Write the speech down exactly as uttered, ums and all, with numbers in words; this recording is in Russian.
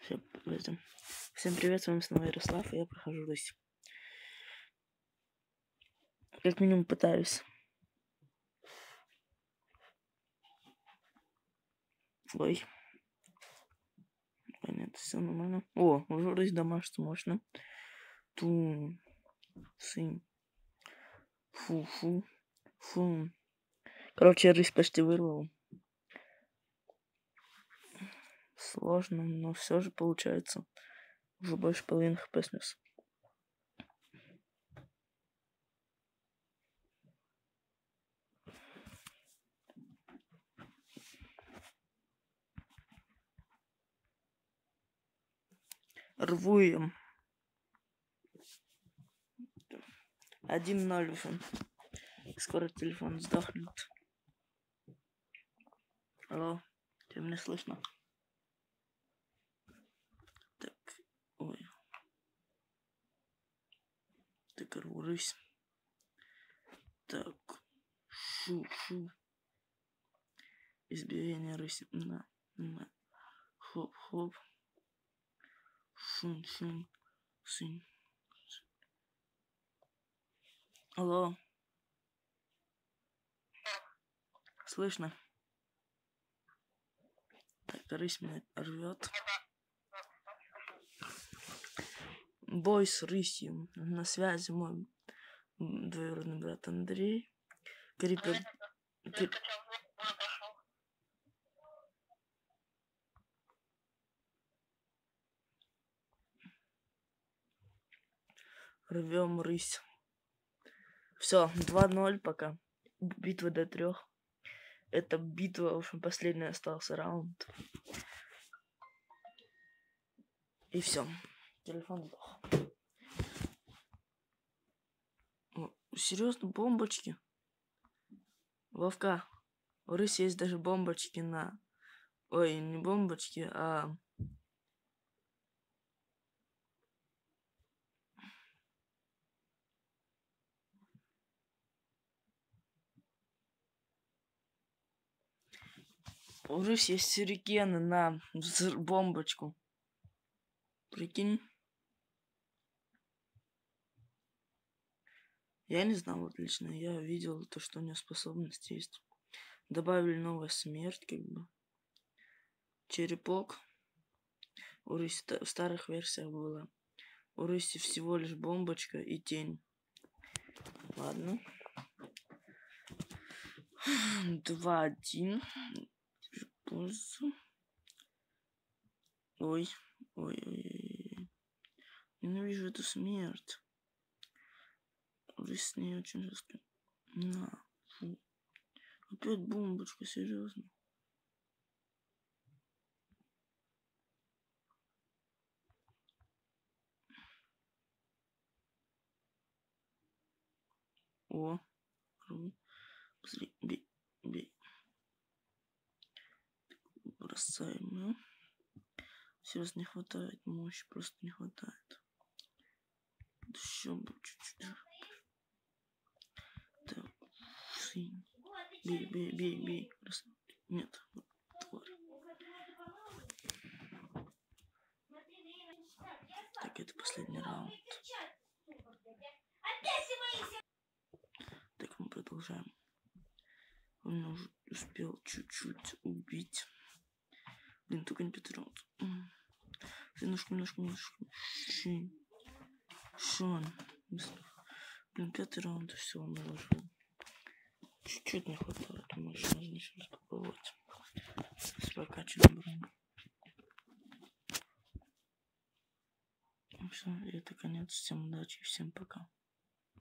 Всем привет, с вами снова Ярослав, и я прохожу Русь. Как минимум пытаюсь. Ой. Понятно, все нормально. О, уже Русь домашняя можно. Ту. Сын. Фу-фу. Фу. Короче, я Русь почти вырвал. Сложно, но все же получается. Уже больше половины хп снес. Рву им. один ноль уже. Скоро телефон сдохнет. Алло, тебя меня слышно? Так, ой. Так, рвусь. Так, шу-шу. Избиение рыси. На, на. Хоп-хоп. Шум-шум. Сынь. Алло. Слышно? Так, рысь меня рвет. Бой с рысью. На связи мой двоюродный брат Андрей. Крипер... Крип... Рвем рысь. Все, два ноль пока. Битва до трех. Это битва, в общем, последний остался раунд. И все. Телефон сдох. Серьезно, бомбочки? Вовка, у рыси есть даже бомбочки на... Ой, не бомбочки, а... У рыси есть сюрикены на бомбочку. Прикинь. Я не знал отлично. Я видел то, что у нее способности есть. Добавили новая смерть, как бы. Черепок. У рыси в старых версиях было. У рыси всего лишь бомбочка и тень. Ладно. два один. Ой. Ой-ой-ой. Ненавижу эту смерть. Рысь с ней очень жестко. На. Фу. Опять бомбочка, серьезно. О. Посмотри, бей, бей. Бросаем. Серьезно, не хватает мощи, просто не хватает. Еще бы чуть-чуть. Так, сын. Бей, бей, бей, бей. Нет, тварь. Так, это последний раунд. Так, мы продолжаем. Он меня уже успел чуть-чуть убить. Блин, только не пятый раунд. Немножко, немножко, немножко. Шон. Блин, пятый раунд, и все, он наложил. Чуть-чуть не хватает. Можно еще раз попробовать. С прокачанной броней. Все, и это конец. Всем удачи, всем пока.